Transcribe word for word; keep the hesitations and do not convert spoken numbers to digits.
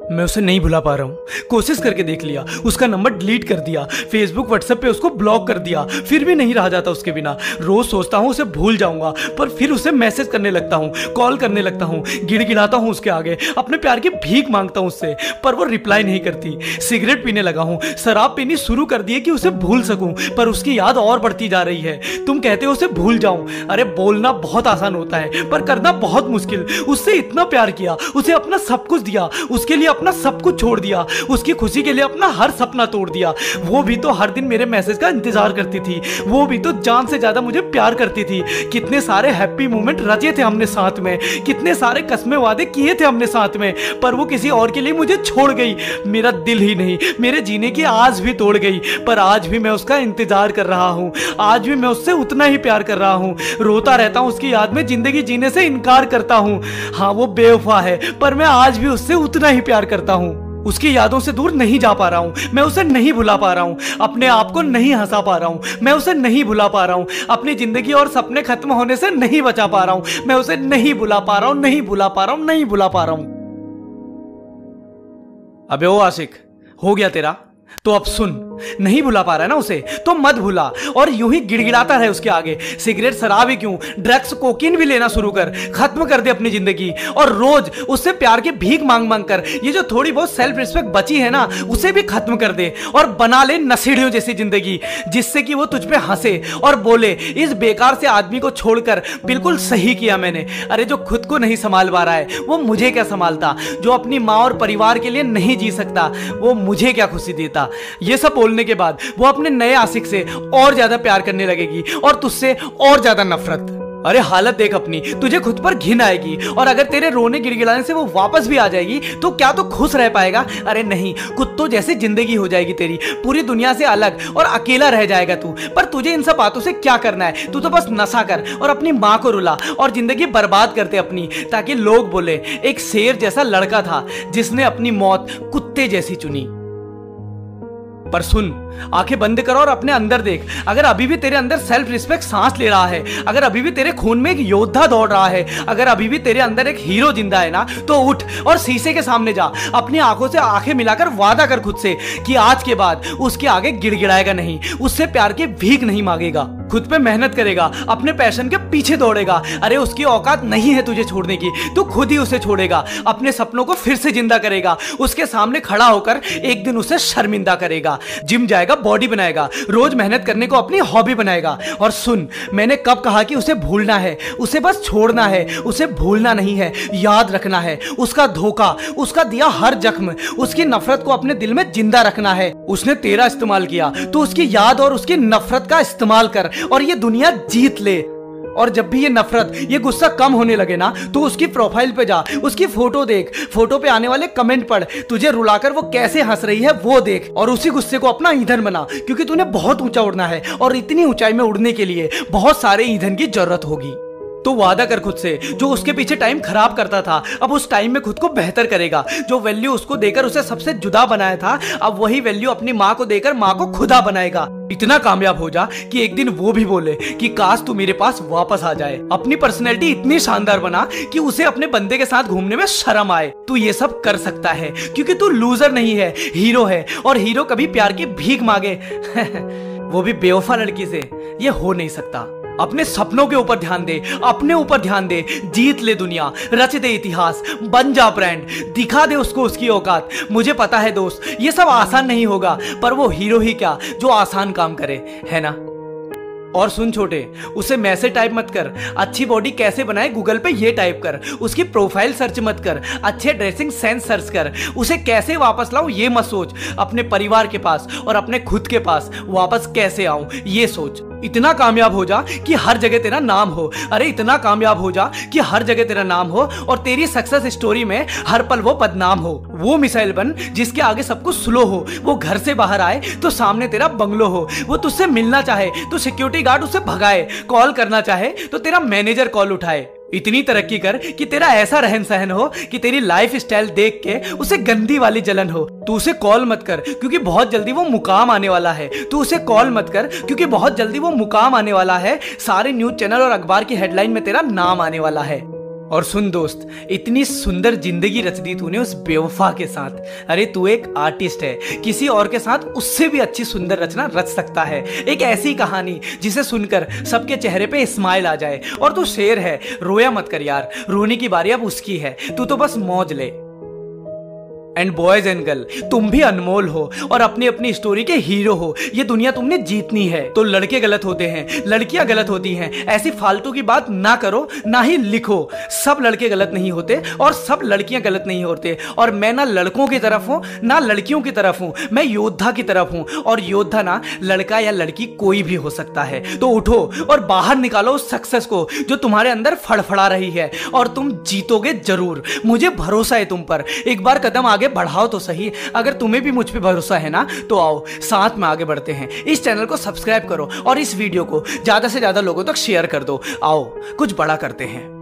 मैं उसे नहीं भुला पा रहा हूँ। कोशिश करके देख लिया, उसका नंबर डिलीट कर दिया, फेसबुक व्हाट्सएप पे उसको ब्लॉक कर दिया, फिर भी नहीं रहा जाता उसके बिना। रोज सोचता हूँ उसे भूल जाऊंगा, पर फिर उसे मैसेज करने लगता हूँ, कॉल करने लगता हूँ, गिड़गिड़ाता हूँ उसके आगे, अपने प्यार की भीख मांगता हूँ उससे, पर वो रिप्लाई नहीं करती। सिगरेट पीने लगा हूँ, शराब पीनी शुरू कर दी है कि उसे भूल सकूं, पर उसकी याद और बढ़ती जा रही है। तुम कहते हो उसे भूल जाऊं, अरे बोलना बहुत आसान होता है पर करना बहुत मुश्किल। उससे इतना प्यार किया, उसे अपना सब कुछ दिया, उसके लिए अपना सब कुछ छोड़ दिया, उसकी खुशी के लिए अपना हर सपना तोड़ दिया। वो भी तो हर दिन मेरे मैसेज का इंतजार करती थी, वो भी तो जान से ज्यादा मुझे प्यार करती थी। कितने सारे हैप्पी मोमेंट रचे थे हमने साथ में, कितने सारे कसमें वादे किए थे हमने साथ में, पर वो किसी और के लिए मुझे छोड़ गई। मेरा दिल ही नहीं, मेरे जीने की आज भी तोड़ गई, पर आज भी मैं उसका इंतजार कर रहा हूं, आज भी मैं उससे उतना ही प्यार कर रहा हूं। रोता रहता हूं उसकी याद में, जिंदगी जीने से इनकार करता हूं। हाँ वो बेवफा है, पर मैं आज भी उससे उतना ही प्यार करता हूं। उसकी यादों से दूर नहीं जा पा रहा हूं, मैं उसे नहीं भुला पा रहा हूं, अपने आप को नहीं हंसा पा रहा हूं, मैं उसे नहीं भुला पा रहा हूं, अपनी जिंदगी और सपने खत्म होने से नहीं बचा पा रहा हूं, मैं उसे नहीं भुला पा रहा हूं, नहीं भुला पा रहा हूं, नहीं भुला पा रहा हूं। अबे ओ आशिक, हो गया तेरा तो अब सुन, नहीं भुला पा रहा है ना उसे, तो मत भुला और यूं ही गिड़गिड़ाता रहे उसके आगे। सिगरेट शराब ही क्यों, ड्रग्स कोकीन भी लेना शुरू कर, खत्म कर दे अपनी जिंदगी, और रोज उससे प्यार की भीख मांग मांग कर ये जो थोड़ी बहुत सेल्फ रिस्पेक्ट बची है ना, उसे भी खत्म कर दे और बना ले नसीड़ियों जैसी जिंदगी, जिससे कि वो तुझ पे हंसे और बोले इस बेकार से आदमी को छोड़कर बिल्कुल सही किया मैंने। अरे जो खुद को नहीं संभाल पा रहा है वो मुझे क्या संभालता, जो अपनी माँ और परिवार के लिए नहीं जी सकता वो मुझे क्या खुशी देता। ये सब बोलने के बाद वो अपने नए आशिक से और ज्यादा प्यार करने लगेगी और तुझसे और ज्यादा नफरत। अरे हालत देख अपनी, तुझे खुद पर घिन आएगी, और अगर तेरे रोने गिड़गिड़ाने से वो वापस भी आ जाएगी तो क्या तू खुश रह पाएगा? अरे नहीं, कुत्तों जैसी जिंदगी हो जाएगी तेरी, पूरी दुनिया से अलग और अकेला रह जाएगा तू। पर तुझे इन सब बातों से क्या करना है, तू तो बस नशा कर और अपनी माँ को रुला और जिंदगी बर्बाद करते अपनी, ताकि लोग बोले एक शेर जैसा लड़का था जिसने अपनी मौत कुत्ते जैसी चुनी। पर सुन, आंखें बंद करो और अपने अंदर देख। अगर अभी भी तेरे अंदर सेल्फ रिस्पेक्ट सांस ले रहा है, अगर अभी भी तेरे खून में एक योद्धा दौड़ रहा है, अगर अभी भी तेरे अंदर एक हीरो जिंदा है ना, तो उठ और शीशे के सामने जा, अपनी आंखों से आंखें मिलाकर वादा कर खुद से कि आज के बाद उसके आगे गिड़गिड़ाएगा नहीं, उससे प्यार की भीख नहीं मांगेगा, खुद पे मेहनत करेगा, अपने पैशन के पीछे दौड़ेगा। अरे उसकी औकात नहीं है तुझे छोड़ने की, तू खुद ही उसे छोड़ेगा, अपने सपनों को फिर से जिंदा करेगा, उसके सामने खड़ा होकर एक दिन उसे शर्मिंदा करेगा, जिम जाएगा, बॉडी बनाएगा, रोज मेहनत करने को अपनी हॉबी बनाएगा। और सुन, मैंने कब कहा कि उसे भूलना है, उसे बस छोड़ना है, उसे भूलना नहीं है, याद रखना है। उसका धोखा, उसका दिया हर जख्म, उसकी नफरत को अपने दिल में जिंदा रखना है। उसने तेरा इस्तेमाल किया तो उसकी याद और उसकी नफरत का इस्तेमाल कर और ये दुनिया जीत ले। और जब भी ये नफरत, ये गुस्सा कम होने लगे ना, तो उसकी प्रोफाइल पे जा, उसकी फोटो देख, फोटो पे आने वाले कमेंट पढ़, तुझे रुलाकर वो कैसे हंस रही है वो देख, और उसी गुस्से को अपना ईंधन बना, क्योंकि तूने बहुत ऊंचा उड़ना है और इतनी ऊंचाई में उड़ने के लिए बहुत सारे ईंधन की जरूरत होगी। तो वादा कर खुद से, जो उसके पीछे टाइम खराब करता था अब उस टाइम में खुद को बेहतर करेगा। जो वैल्यू उसको देकर उसे सबसे जुदा बनाया था, अब वही वैल्यू अपनी माँ को देकर माँ को खुदा बनाएगा। इतना कामयाब हो जा कि एक दिन वो भी बोले कि काश तू मेरे पास वापस आ जाए। अपनी पर्सनैलिटी इतनी शानदार बना कि उसे अपने बंदे के साथ घूमने में शर्म आए। तू ये सब कर सकता है क्योंकि तू लूजर नहीं है, हीरो है, और हीरो कभी प्यार की भीख मांगे वो भी बेवफा लड़की से, ये हो नहीं सकता। अपने सपनों के ऊपर ध्यान दे, अपने ऊपर ध्यान दे, जीत ले दुनिया, रच दे इतिहास, बन जा ब्रांड, दिखा दे उसको उसकी औकात। मुझे पता है दोस्त, ये सब आसान नहीं होगा, पर वो हीरो ही क्या जो आसान काम करे, है ना? और सुन छोटे, उसे मैसेज टाइप मत कर, अच्छी बॉडी कैसे बनाए गूगल पे ये टाइप कर, उसकी प्रोफाइल सर्च मत कर, अच्छे ड्रेसिंग सेंस सर्च कर, उसे कैसे वापस लाऊं ये मत सोच, अपने परिवार के पास और अपने खुद के पास वापस कैसे आऊं ये सोच। इतना कामयाब हो जा कि हर जगह तेरा नाम हो। अरे इतना कामयाब हो जा कि हर जगह तेरा नाम हो और तेरी सक्सेस स्टोरी में हर पल वो बदनाम हो। वो मिसाइल बन जिसके आगे सब कुछ स्लो हो, वो घर से बाहर आए तो सामने तेरा बंगलो हो, वो तुझसे मिलना चाहे तो सिक्योरिटी गार्ड उसे भगाए, कॉल करना चाहे तो तेरा मैनेजर कॉल उठाए। इतनी तरक्की कर कि तेरा ऐसा रहन सहन हो कि तेरी लाइफ स्टाइल देख के उसे गंदी वाली जलन हो। तू उसे कॉल मत कर क्योंकि बहुत जल्दी वो मुकाम आने वाला है। तू उसे कॉल मत कर क्योंकि बहुत जल्दी वो मुकाम आने वाला है। सारे न्यूज चैनल और अखबार की हेडलाइन में तेरा नाम आने वाला है। और सुन दोस्त, इतनी सुंदर जिंदगी रच दी तूने उस बेवफा के साथ। अरे तू एक आर्टिस्ट है, किसी और के साथ उससे भी अच्छी सुंदर रचना रच सकता है। एक ऐसी कहानी जिसे सुनकर सबके चेहरे पे स्माइल आ जाए। और तू शेर है, रोया मत कर यार, रोने की बारी अब उसकी है, तू तो बस मौज ले। एंड बॉयज एंड गर्ल, तुम भी अनमोल हो और अपनी अपनी स्टोरी के हीरो हो। ये दुनिया तुमने जीतनी है। तो लड़के गलत होते हैं, लड़कियां गलत होती हैं, ऐसी फालतू की बात ना करो, ना ही लिखो। सब लड़के गलत नहीं होते और सब लड़कियां गलत नहीं होते। और मैं ना लड़कों की तरफ हूं ना लड़कियों की तरफ हूं, मैं योद्धा की तरफ हूं। और योद्धा ना लड़का या लड़की कोई भी हो सकता है। तो उठो और बाहर निकालो उस सक्सेस को जो तुम्हारे अंदर फड़फड़ा रही है, और तुम जीतोगे जरूर। मुझे भरोसा है तुम पर। एक बार कदम आगे बढ़ाओ तो सही। अगर तुम्हें भी मुझ पे भरोसा है ना, तो आओ साथ में आगे बढ़ते हैं। इस चैनल को सब्सक्राइब करो और इस वीडियो को ज्यादा से ज्यादा लोगों तक शेयर कर दो। आओ कुछ बड़ा करते हैं।